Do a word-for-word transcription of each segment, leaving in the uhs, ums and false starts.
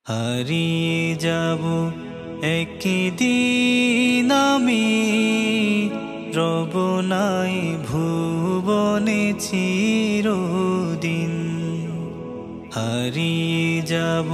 হারিয়ে যাব একদিন আমি, রব নাই ভুবনে চিরদিন। হারিয়ে যাব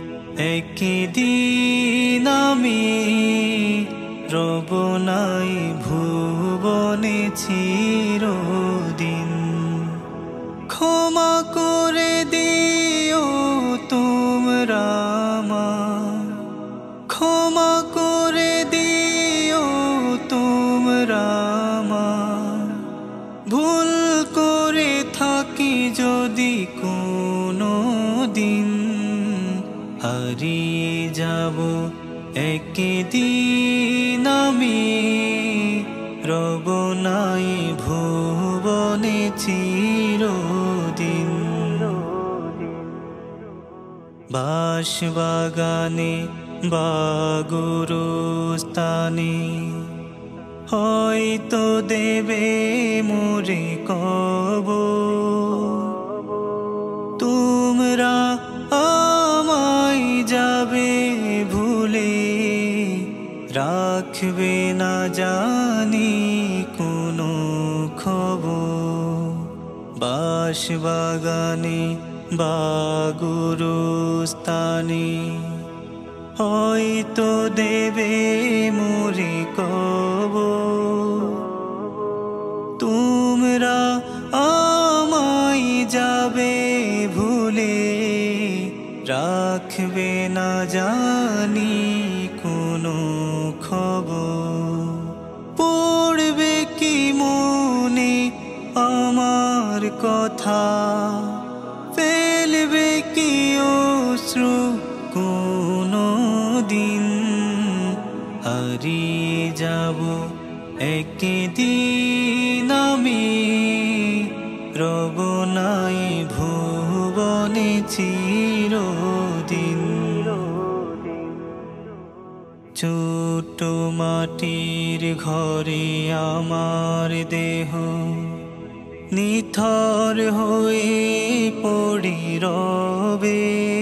একদিন আমি, রব নাই ভুবনে চিরদিন। ক্ষমা করে দিও তোমরা আমায়, ক্ষমা করে দিও তোমরা আমায়। ভুল করে থাকি যদি কোনো দিন, হারিয়ে যাব একদিন আমি, রব নাই ভুবনে চিরদিন। বাঁশবাগানে বা গুরুস্থানে হয়তো দেবে মোরে কবর। তোমরা আমায় যাবে ভুলে, রাখবে না জানি কোনো খবর। বাঁশবাগানে বা গুরুস্থানে হয়তো দেবে মোরে কবর। তোমরা আমায় যাবে ভুলে, রাখবে না জানি কোনো খবর। পড়বে কি মনে আমার কথা, ফেলবে কি অশ্রু কোনো দিন। হারিয়ে যাব একদিন আমি, রব নাই ভুবনে চিরদিন। ছোট মাটির ঘরে আমার দেহ নিথর হয়ে পড়ে রবে।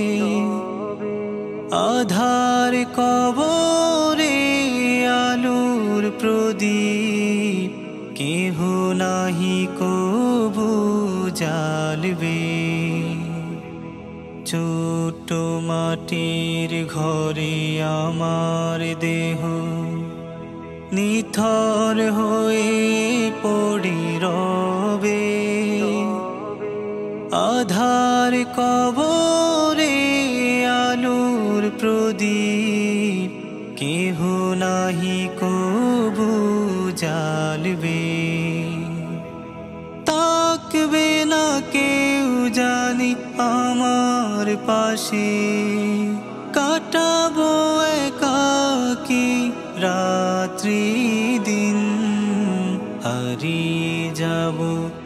আধার কবরে আলোর প্রদীপ, কেহ নাহি কবু জ্বালবে। ছোট মাটির ঘরে আমার দেহ নিথর হয়ে পড়ে রবে। আধার কবরে আলোর প্রদীপ, কেহ নাহি কবু জ্বালবে। তাকবে না কেউ জানি আমার পাশে, কাটাবো একাকী রাত্রি দিন। হারিয়ে যাব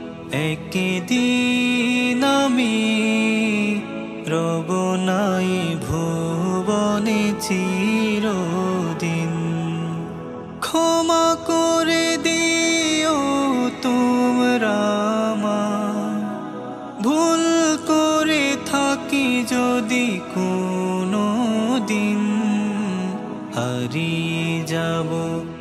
একদিন আমি, রব নাই ভুবনে চিরদিন। ক্ষমা করে দিও তোমরা আমায়, ভুল করে থাকি যদি কোনো দিন। হারিয়ে যাব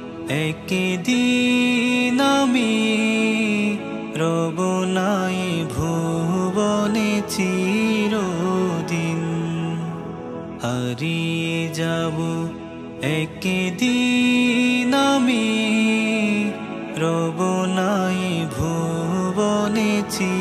একদিন আমি, রব নাই ভুবনে চিরদিন। হারিয়ে যাব একদিন আমি, রব নাই ভুবনে চিরদিন।